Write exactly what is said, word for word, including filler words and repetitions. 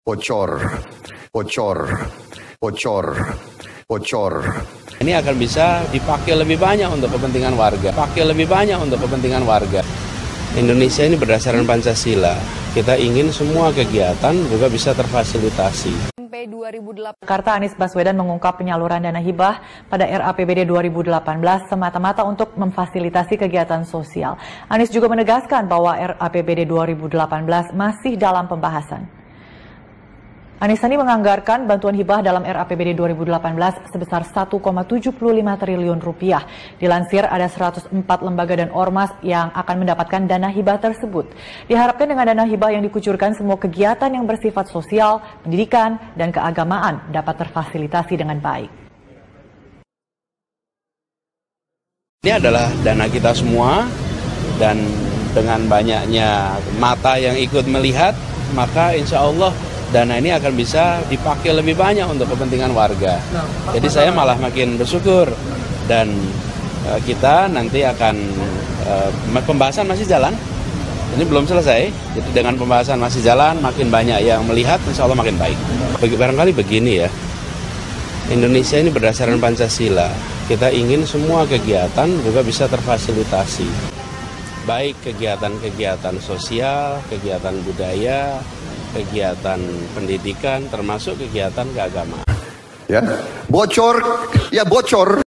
bocor, bocor, bocor, bocor. Ini akan bisa dipakai lebih banyak untuk kepentingan warga, pakai lebih banyak untuk kepentingan warga. Indonesia ini berdasarkan Pancasila. Kita ingin semua kegiatan juga bisa terfasilitasi. Jakarta, Anies Baswedan mengungkap penyaluran dana hibah pada R A P B D dua ribu delapan belas semata-mata untuk memfasilitasi kegiatan sosial. Anies juga menegaskan bahwa R A P B D dua ribu delapan belas masih dalam pembahasan. Anies Sandi menganggarkan bantuan hibah dalam R A P B D dua ribu delapan belas sebesar satu koma tujuh lima triliun rupiah. Dilansir ada seratus empat lembaga dan ormas yang akan mendapatkan dana hibah tersebut. Diharapkan dengan dana hibah yang dikucurkan, semua kegiatan yang bersifat sosial, pendidikan, dan keagamaan dapat terfasilitasi dengan baik. Ini adalah dana kita semua, dan dengan banyaknya mata yang ikut melihat, maka insya Allah dana ini akan bisa dipakai lebih banyak untuk kepentingan warga. Jadi saya malah makin bersyukur, dan uh, kita nanti akan uh, pembahasan masih jalan. Ini belum selesai. Jadi dengan pembahasan masih jalan, makin banyak yang melihat, insya Allah makin baik. Barangkali begini ya, Indonesia ini berdasarkan Pancasila. Kita ingin semua kegiatan juga bisa terfasilitasi. Baik kegiatan-kegiatan sosial, kegiatan budaya, kegiatan pendidikan, termasuk kegiatan keagamaan. Ya, bocor, ya bocor.